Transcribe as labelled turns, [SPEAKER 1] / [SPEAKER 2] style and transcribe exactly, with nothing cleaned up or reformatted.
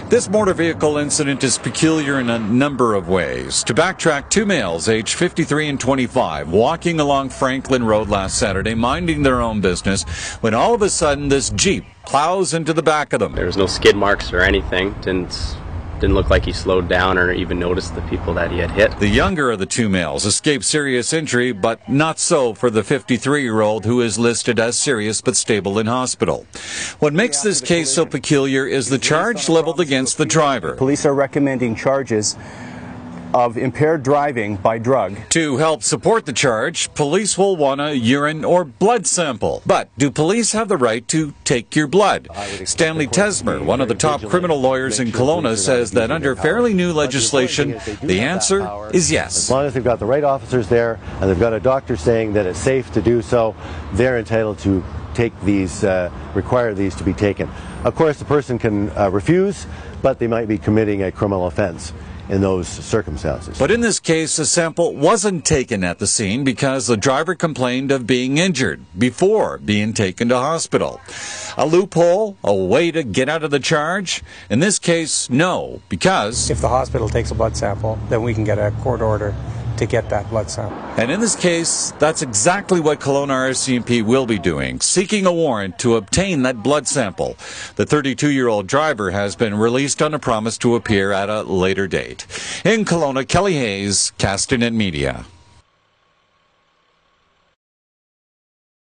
[SPEAKER 1] This motor vehicle incident is peculiar in a number of ways. To backtrack, two males aged fifty-three and twenty-five walking along Franklin Road last Saturday, minding their own business, when all of a sudden this Jeep plows into the back of them.
[SPEAKER 2] There was no skid marks or anything. Didn't Didn't look like he slowed down or even noticed the people that he had hit.
[SPEAKER 1] The younger of the two males escaped serious injury, but not so for the fifty-three-year-old who is listed as serious but stable in hospital. What makes this case so peculiar is the charge leveled against the driver.
[SPEAKER 3] Police are recommending charges of impaired driving by drug.
[SPEAKER 1] To help support the charge, police will want a urine or blood sample. But do police have the right to take your blood? Stanley Tesmer, one of the top criminal lawyers in Kelowna, says that under fairly new legislation, the answer is yes.
[SPEAKER 4] As long as they've got the right officers there and they've got a doctor saying that it's safe to do so, they're entitled to take these, uh, require these to be taken. Of course, the person can uh, refuse, but they might be committing a criminal offense in those circumstances.
[SPEAKER 1] But in this case, a sample wasn't taken at the scene because the driver complained of being injured before being taken to hospital. A loophole? A way to get out of the charge? In this case, no, because
[SPEAKER 5] if the hospital takes a blood sample, then we can get a court order to get that blood sample.
[SPEAKER 1] And in this case, that's exactly what Kelowna R C M P will be doing, seeking a warrant to obtain that blood sample. The thirty-two-year-old driver has been released on a promise to appear at a later date. In Kelowna, Kelly Hayes, Castanet Media.